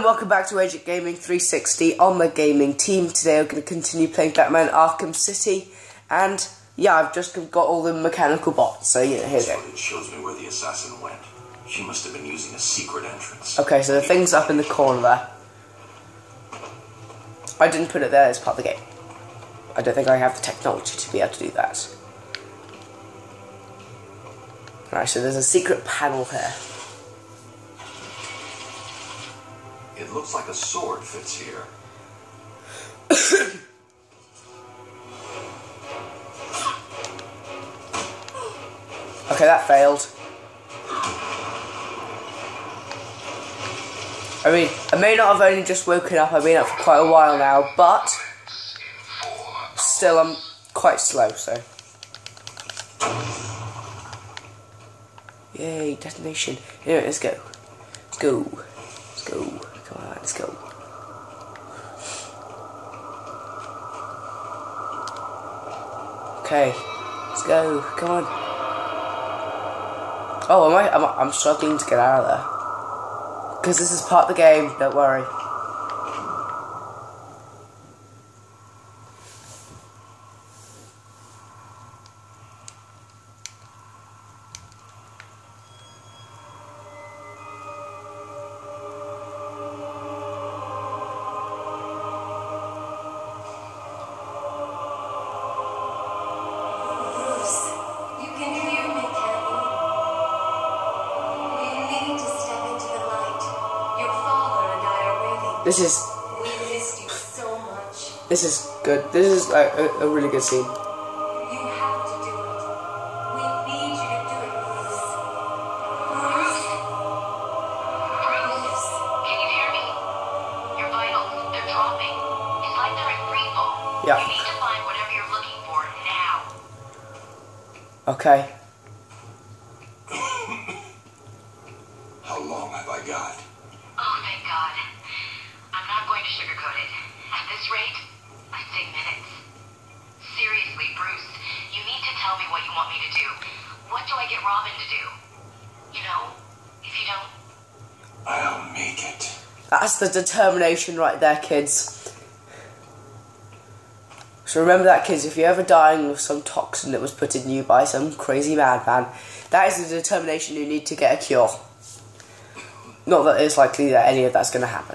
and welcome back to Agent Gaming 360 on the gaming team. Today we're going to continue playing Batman Arkham City, and yeah, I've just got all the mechanical bots, so yeah, here we go. It shows me where the assassin went. She must have been using a secret entrance. Okay, so the thing's up in the corner there. I didn't put it there as part of the game. I don't think I have the technology to be able to do that. Alright, so there's a secret panel here. It looks like a sword fits here. Okay, that failed. I mean, I may not have only just woken up, I've been up for quite a while now, but still I'm quite slow, so. Yay, detonation. Anyway, let's go. Let's go. Let's go. Come on, let's go. Okay, let's go. Come on. Oh, I'm struggling to get out of there. Because this is part of the game, don't worry. We missed you so much. This is good. This is like a really good scene. You have to do it. We need you to do it, Bruce. Bruce? Bruce, can you hear me? Your vitals, they're dropping. It's like they're in free fall. Yeah. You need to find whatever you're looking for now. Okay. How long have I got? Oh, thank God. I'm not going to sugarcoat it. At this rate, I'd say minutes. Seriously, Bruce, you need to tell me what you want me to do. What do I get Robin to do? You know, if you don't... I'll make it. That's the determination right there, kids. So remember that, kids, if you're ever dying with some toxin that was put in you by some crazy madman, that is the determination you need to get a cure. Not that it's likely that any of that's going to happen.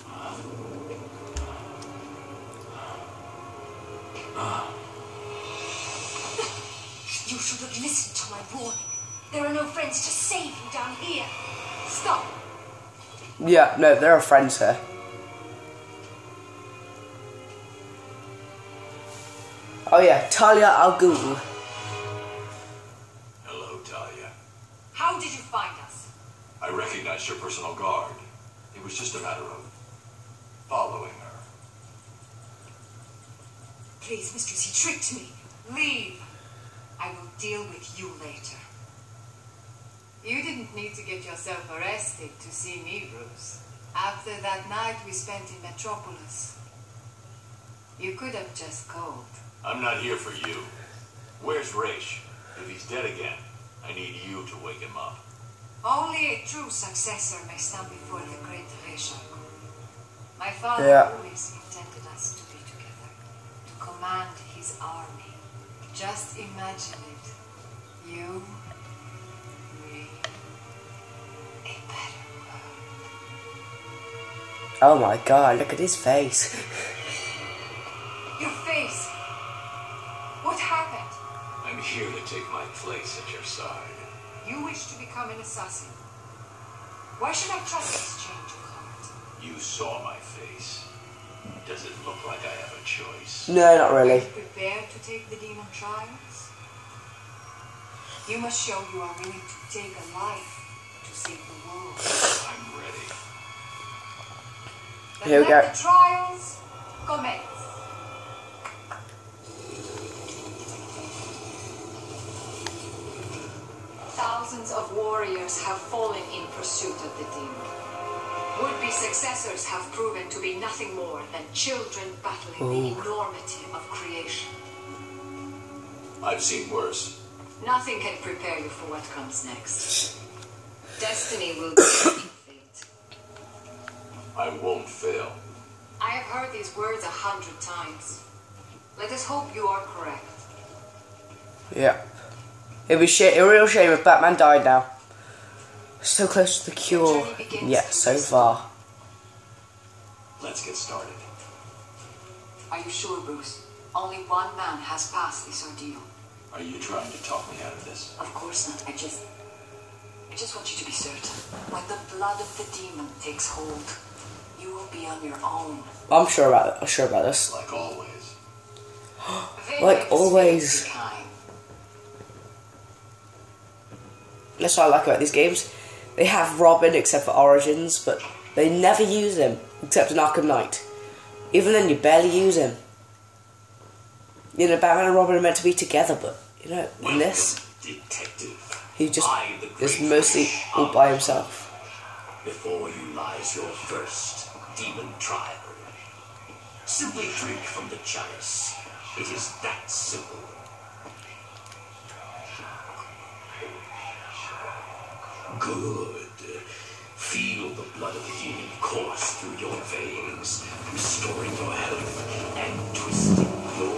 You should have listened to my warning. There are no friends to save you down here. Stop. Yeah, no, there are friends here. Oh yeah, Talia al Ghul. Hello, Talia. How did you find us? I recognized your personal guard. It was just a matter of following her. Please, mistress, he tricked me. Leave. I will deal with you later. You didn't need to get yourself arrested to see me, Bruce. After that night we spent in Metropolis. You could have just called. I'm not here for you. Where's Raish? If he's dead again, I need you to wake him up. Only a true successor may stand before the great Raish. My father Yeah. always intended us to be together, to command his army. Just imagine it. You, me, a better world. Oh my god, look at his face. Your face. What happened? I'm here to take my place at your side. You wish to become an assassin. Why should I trust this change of heart? You saw my face. Does it look like I have a choice? No, not Are really. you prepared to take the demon trials? You must show you are willing to take a life to save the world. I'm ready. Then Here we let go. the trials commence. Thousands of warriors have fallen in pursuit of the demon. Would-be successors have proven to be nothing more than children battling the enormity of creation. I've seen worse. Nothing can prepare you for what comes next. Destiny will be your fate. I won't fail. I have heard these words 100 times. Let us hope you are correct. Yeah. It'd be a real shame if Batman died now. So close to the cure, yet so far. Let's get started. Are you sure, Bruce? Only one man has passed this ordeal. Are you trying to talk me out of this? Of course not. I just want you to be certain. When the blood of the demon takes hold, you will be on your own. I'm sure about this. Like always. Like always. Kind. That's what I like about these games. They have Robin except for Origins, but they never use him except in Arkham Knight. Even then, you barely use him. You know, Batman and Robin are meant to be together, but you know, in this, Detective. he just I, the is great mostly Ra's all al by Ghul. himself. Before you lies your first demon trial. Simply drink from the chalice. It is that simple. Good. Feel the blood of the demon course through your veins, restoring your health and twisting your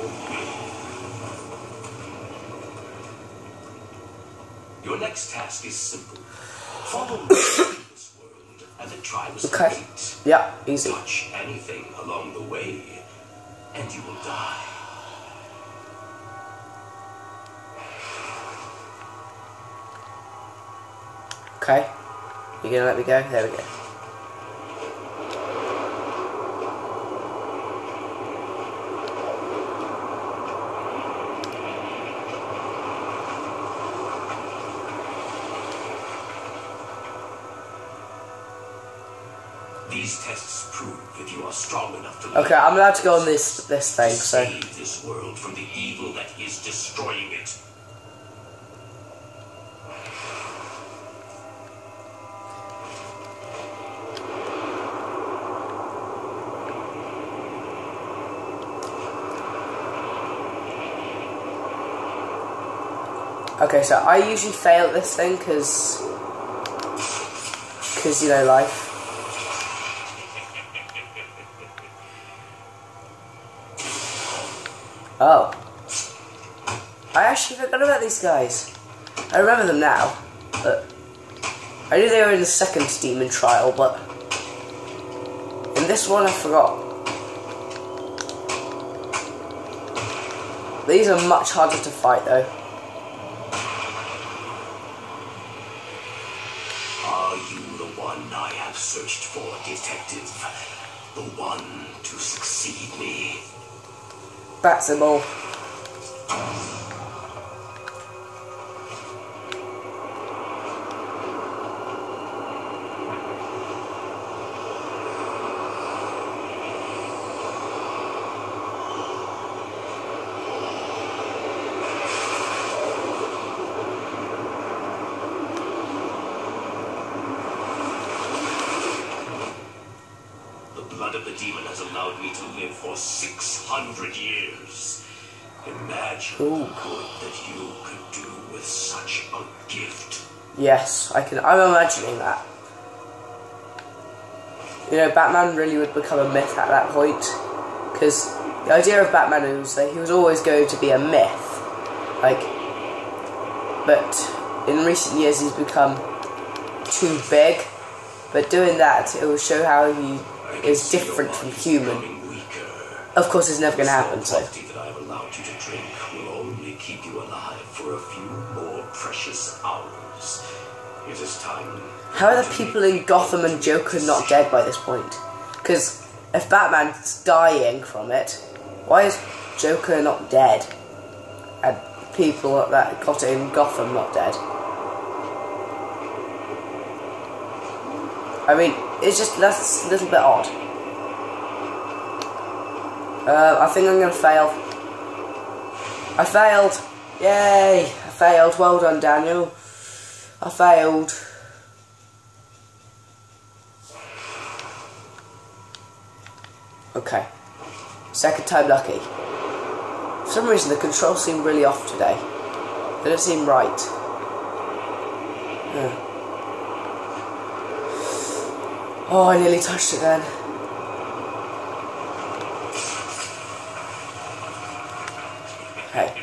will. Your next task is simple. Follow me through this world, and the trial is Okay. complete. Yeah, easy. Touch anything along the way, and you will die. Okay. You gonna let me go? There we go. These tests prove that you are strong enough to Okay, I'm allowed to go on this thing, so save this world from the evil that is destroying it. okay, so I usually fail at this thing because you know, life. Oh. I actually forgot about these guys. I remember them now, but I knew they were in the second demon trial, but in this one I forgot. These are much harder to fight though. Are you the one I have searched for, detective? The one to succeed me? Bats them all. The blood of the demon has allowed me to live for 600 years. Imagine Ooh. the good that you could do with such a gift. Yes, I'm imagining that. You know, Batman really would become a myth at that point, because the idea of Batman was that he was always going to be a myth, but in recent years he's become too big. But doing that, it will show how he is different from human. Of course, it's never going to happen. So. That I have allowed you to drink will only keep you alive for a few more precious hours. It is time. How are the people in Gotham and Joker not dead by this point? Because if Batman's dying from it, why is Joker not dead? And people that got it in Gotham not dead? I mean, that's a little bit odd. I think I'm gonna fail. I failed! Yay! I failed. Well done, Daniel. I failed. Okay. Second time lucky. For some reason the controls seem really off today. They don't seem right. Oh, I nearly touched it then. Okay.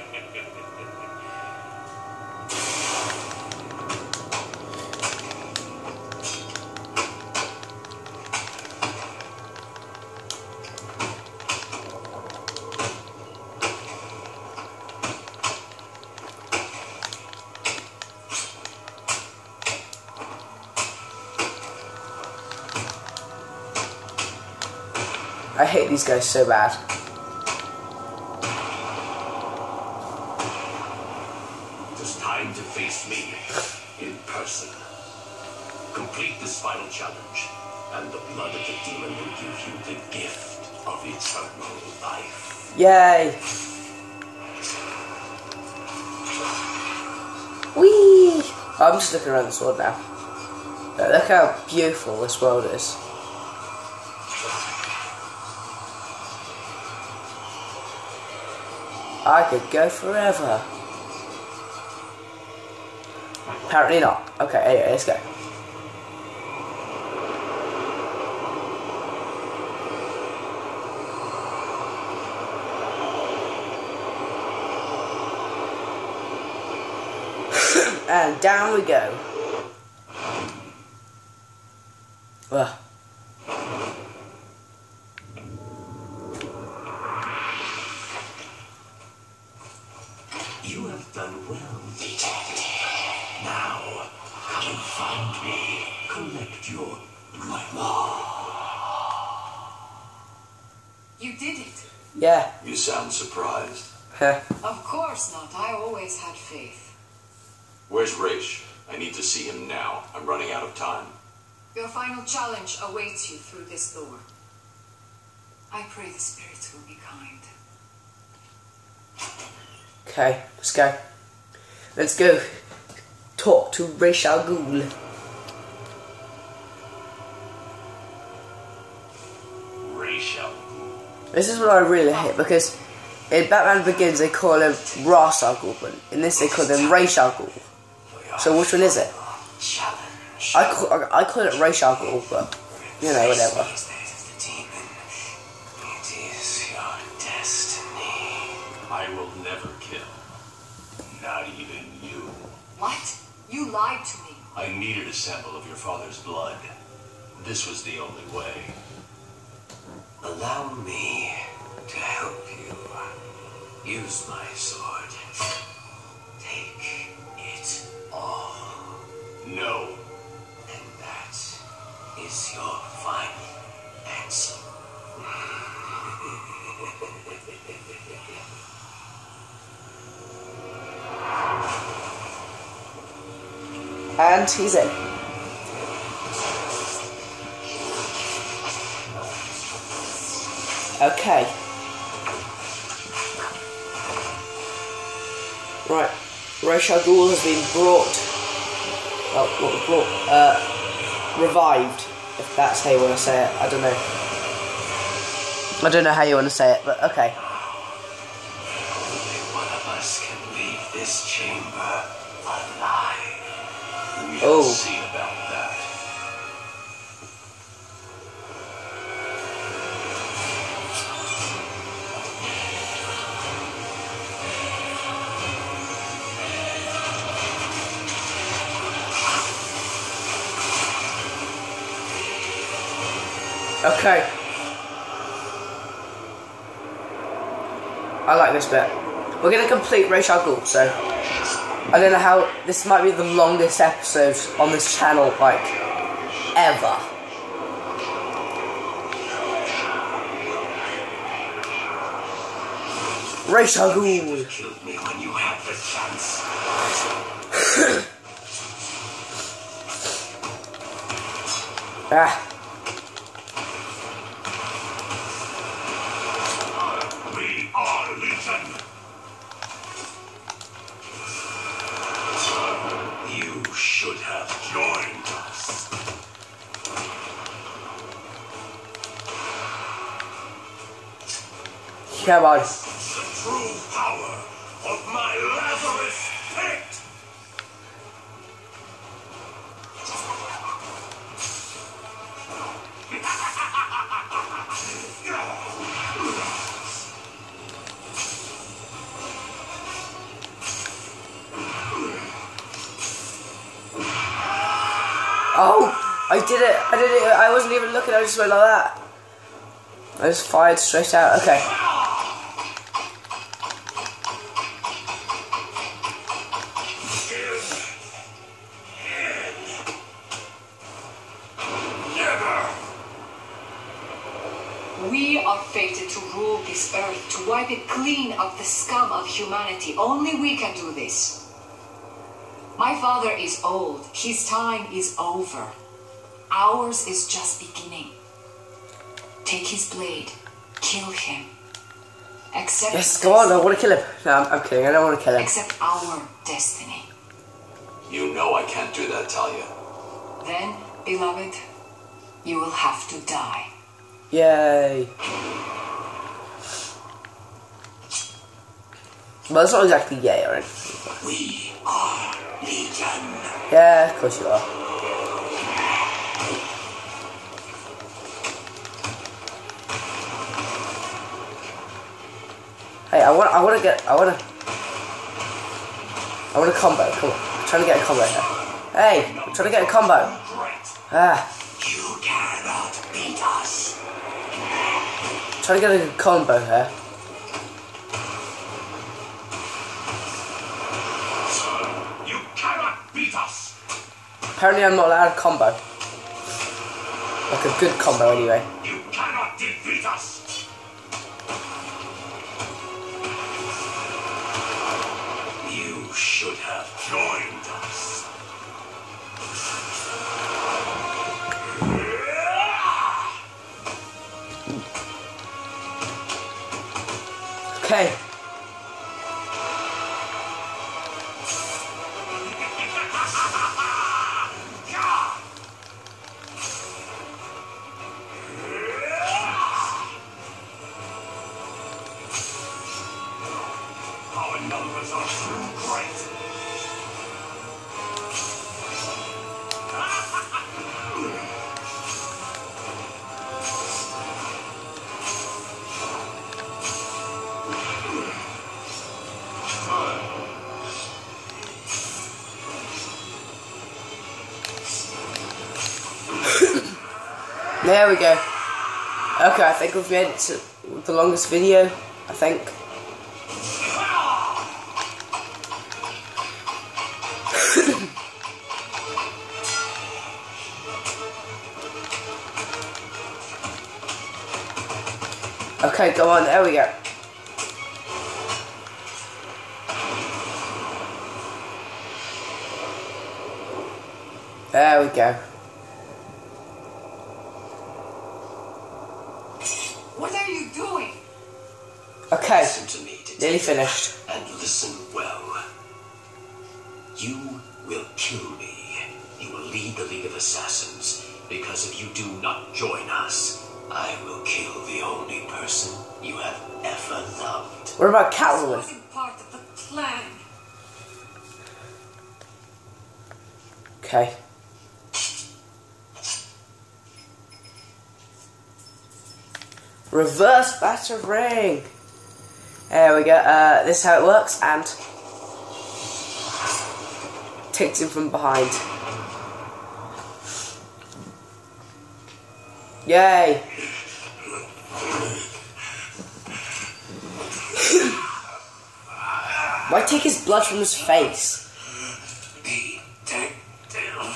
I hate these guys so bad. It is time to face me in person. Complete this final challenge, and the blood of the demon will give you the gift of eternal life. Yay! Whee! I'm just looking around this world now. Look how beautiful this world is. I could go forever. Apparently not. Okay, anyway, let's go. And down we go. Ugh. You have done well, detective. Now, come and find me. Collect your reward. You did it. Yeah. You sound surprised. Huh. Of course not. I always had faith. Where's Raish? I need to see him now. I'm running out of time. Your final challenge awaits you through this door. I pray the spirits will be kind. Okay, let's go. Let's go talk to Ra's al Ghul. Raish al Ghul. This is what I really hate because in Batman Begins they call him Ra's al Ghul, but in this they call him Ra's al Ghul. So which one is it? Challenge. I call it Ra's al Ghul, but you know, whatever. It is your destiny. I will never kill. Not even you. What? You lied to me. I needed a sample of your father's blood. This was the only way. Allow me to help you. Use my sword. Take it all. No. And that is your final answer. And he's in. Okay. Right. Ra's al Ghul has been brought. Well, not brought. Revived. If that's how you want to say it. I don't know. I don't know how you want to say it, but okay. Only one of us can leave this chamber alive. Oh. We'll see about that. Okay. I like this bit. We're gonna complete Ra's al Ghul, so I don't know how this might be the longest episode on this channel, like ever. Ra's al Ghul. Killed me when you had the chance. Ah. We are Legion. You should have joined us. Come on. The true power of my Lazarus Pit. Oh, I did it. I did it. I wasn't even looking. I just went like that. I just fired straight out. Okay. We are fated to rule this earth, to wipe it clean of the scum of humanity. Only we can do this. My father is old. His time is over. Ours is just beginning. Take his blade. Kill him. Accept Yes, go on. I want to kill him. No, I'm kidding. I don't want to kill him. Accept our destiny. You know I can't do that, Talia. Then, beloved, you will have to die. Yay. Well, it's not exactly yay or anything. We are Legion. Yeah, of course you are. Hey, I want a combo. Come on, I'm trying to get a combo here. Hey, I'm trying to get a combo. Ah, You cannot beat us. I'm trying to get a combo here. You cannot beat us. Apparently, I'm not allowed a combo. Like a good combo, anyway. You cannot defeat us. You should have joined us. Okay. Our numbers are too great. There we go. Okay, I think we've made it to the longest video, I think. Okay, go on, there we go. There we go. What are you doing? Okay, Listen to me, nearly detective, finished. and listen well. You will kill me. You will lead the League of Assassins, because if you do not join us, I will kill the only person you have ever loved. What about This Catwoman? wasn't part of the plan. Okay. Reverse battering. There we go. This is how it works, and takes him from behind. Yay! Why take his blood from his face? Detective.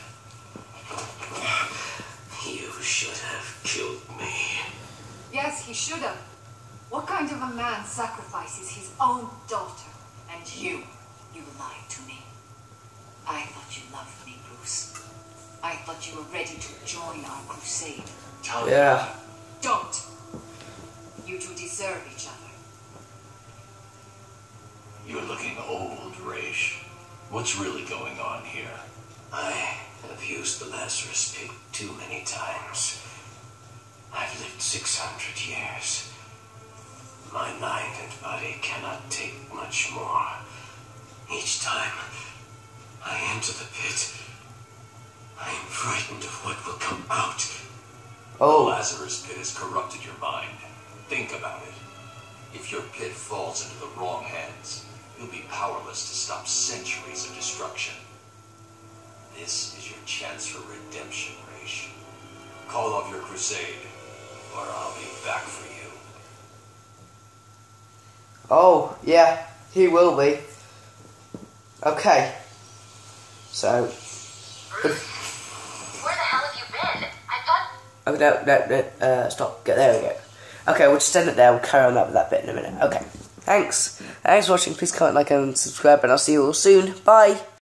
You should have killed me. Yes, he should have. What kind of a man sacrifices his own daughter? And you lied to me. I thought you loved me, Bruce. I thought you were ready to join our crusade. Yeah. Don't. You two deserve each other. You're looking old, Raish. What's really going on here? I have used the Lazarus Pit too many times. I've lived 600 years. My mind and body cannot take much more. Each time I enter the pit, I am frightened of what will come out. Lazarus Pit has corrupted your mind. Think about it. If your pit falls into the wrong hands, you'll be powerless to stop centuries of destruction. This is your chance for redemption, Raish. Call off your crusade, or I'll be back for you. Oh, yeah, he will be. Okay. So. Bruce, where the hell have you been? I thought... Oh, no, stop. There we go. Okay, we'll just end it there. We'll carry on that with that bit in a minute. Okay. Thanks. Thanks for watching. Please comment, like, and subscribe, and I'll see you all soon. Bye.